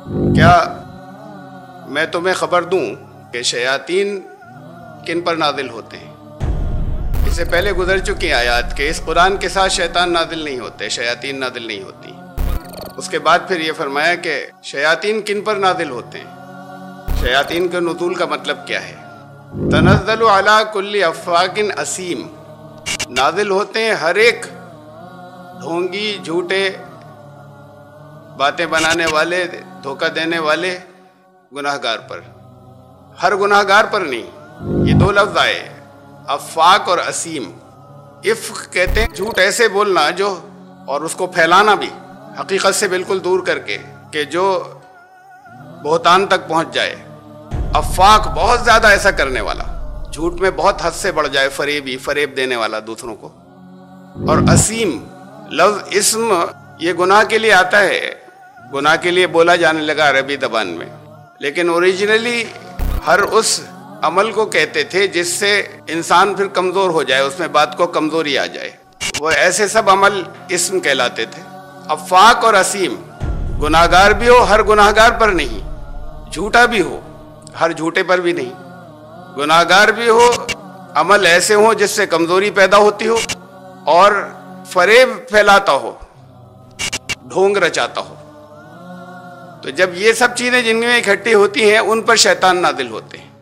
کیا میں تمہیں خبر دوں کہ شیاطین کن پر نازل ہوتے ہیں؟ اس سے پہلے گزر چکی آیات کہ اس قرآن کے ساتھ شیطان نازل نہیں ہوتے، شیاطین نازل نہیں ہوتی۔ اس کے بعد پھر یہ فرمایا کہ شیاطین کن پر نازل ہوتے ہیں؟ شیاطین کے نزول کا مطلب کیا ہے؟ تنزل علی کل افاک اسیم، نازل ہوتے ہیں ہر ایک ڈھونگی، جھوٹے، باتیں بنانے والے، دھوکہ دینے والے گناہگار پر۔ ہر گناہگار پر نہیں، یہ دو لفظ آئے، افاک اور اسیم۔ افق کہتے ہیں جھوٹ ایسے بولنا جو، اور اس کو پھیلانا بھی حقیقت سے بالکل دور کر کے، کہ جو بہتان تک پہنچ جائے۔ افاک بہت زیادہ ایسا کرنے والا، جھوٹ میں بہت حد سے بڑھ جائے، فریب دینے والا دوسروں کو۔ اور اسیم لفظ اسم یہ گناہ کے لیے آتا ہے، گناہ کے لیے بولا جانے لگا عربی زبان میں، لیکن اوریجنلی ہر اس عمل کو کہتے تھے جس سے انسان پھر کمزور ہو جائے، اس میں بات کو کمزوری آ جائے، وہ ایسے سب عمل اسم کہلاتے تھے۔ افاک اور اسیم، گناہگار بھی ہو ہر گناہگار پر نہیں، جھوٹا بھی ہو ہر جھوٹے پر بھی نہیں، گناہگار بھی ہو، عمل ایسے ہوں جس سے کمزوری پیدا ہوتی ہو، اور فریب پھیلاتا ہو، ڈھونگ رچاتا ہو۔ تو جب یہ سب چیزیں جن میں اکٹھی ہوتی ہیں ان پر شیطان نازل ہوتے ہیں۔